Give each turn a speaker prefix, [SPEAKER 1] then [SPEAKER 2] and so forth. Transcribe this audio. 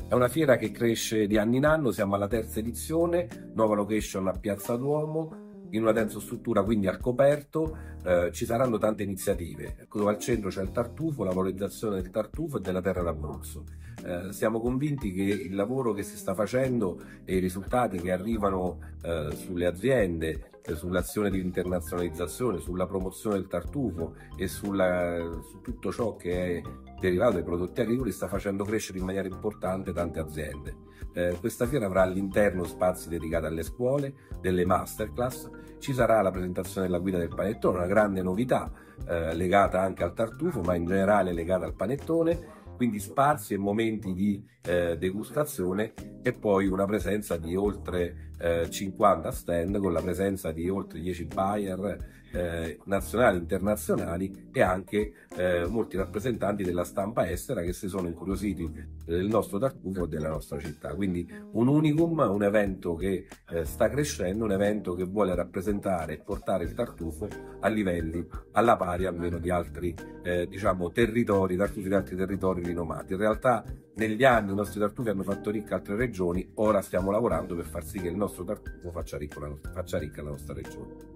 [SPEAKER 1] È una fiera che cresce di anno in anno, siamo alla terza edizione, nuova location a Piazza Duomo, in una tensostruttura quindi al coperto. Ci saranno tante iniziative. Ecco, al centro c'è il tartufo, la valorizzazione del tartufo e della terra d'Abruzzo. Siamo convinti che il lavoro che si sta facendo e i risultati che arrivano sulle aziende, sull'azione di internazionalizzazione, sulla promozione del tartufo e su tutto ciò che è derivato dai prodotti agricoli sta facendo crescere in maniera importante tante aziende. Questa fiera avrà all'interno spazi dedicati alle scuole, delle masterclass, ci sarà la presentazione della guida del panettone, una grande novità legata anche al tartufo, ma in generale legata al panettone, quindi spazi e momenti di degustazione e poi una presenza di oltre 50 stand con la presenza di oltre 10 buyer nazionali, internazionali e anche molti rappresentanti della stampa estera che si sono incuriositi del nostro tartufo e della nostra città. Quindi un unicum, un evento che sta crescendo, un evento che vuole rappresentare e portare il tartufo a livelli alla pari almeno di altri diciamo territori, tartufi di altri territori rinomati. In realtà negli anni i nostri tartufi hanno fatto ricca altre regioni, ora stiamo lavorando per far sì che il nostro tartufo faccia ricca la nostra regione.